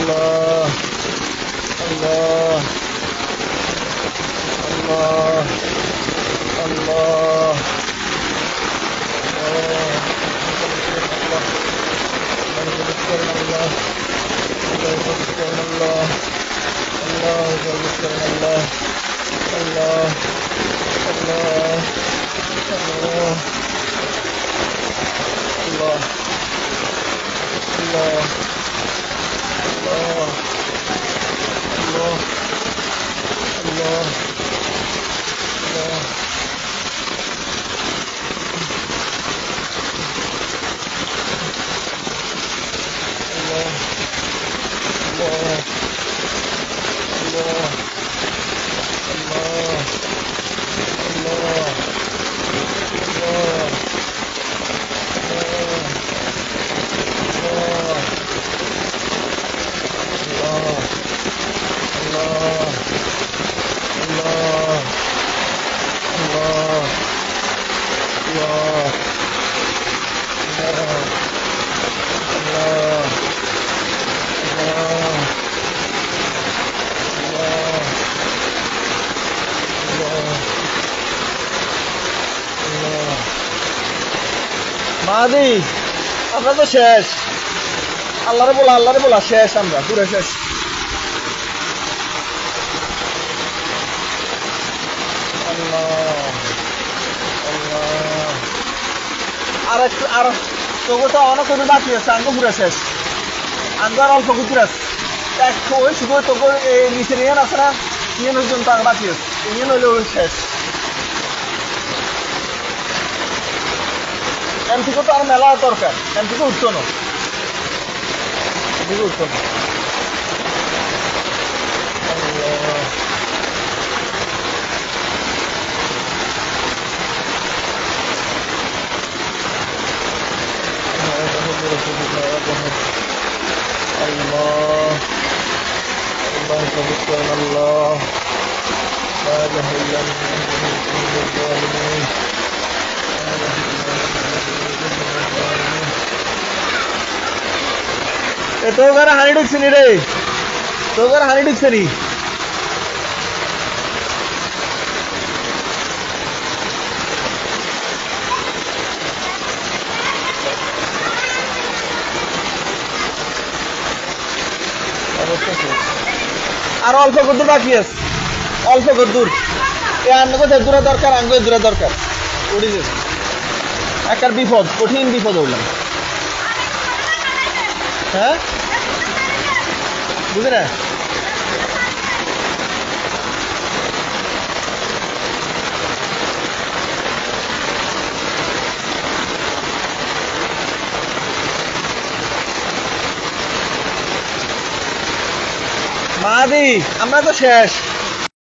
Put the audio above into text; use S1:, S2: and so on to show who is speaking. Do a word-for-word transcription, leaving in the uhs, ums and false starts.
S1: Allah, Allah, Allah, Allah, মাদি আমরা তো শেষ আল্লাহরে বলা আল্লাহরে বলা শেষ আমরা পুরো শেষ আল্লাহ আল্লাহ আর একটু আর তোকে তো অনেক করে বাকি আছে আঙ্গ পুরো শেষ আঙ্গ আর অল্প কিছু আছে এক ওই শুধু তোকে এই নিচে নিয়ে আছে না নিয়ে পর্যন্ত আর বাকি আছে নিয়ে নইলে ওই শেষ এমপিকে তো আর মেলা দরকার এমপিকে উঠতো না এমপিকে উঠতো না Allah Allah sebutkan Allah la ilaha illallah तो घर हानी ढुकसनी रे तो घर हानी ढुकसनी আর অল্প কদ্দুর বাকি আছে অল্প কদ্দুর এ আন্নকে দূরে দরকার আঙ্গে দূরে দরকার উড়ি যাবে একার বিপদ কঠিন বিপদ হইলাম হ্যাঁ বুঝে না মাদি আমরা তো শেষ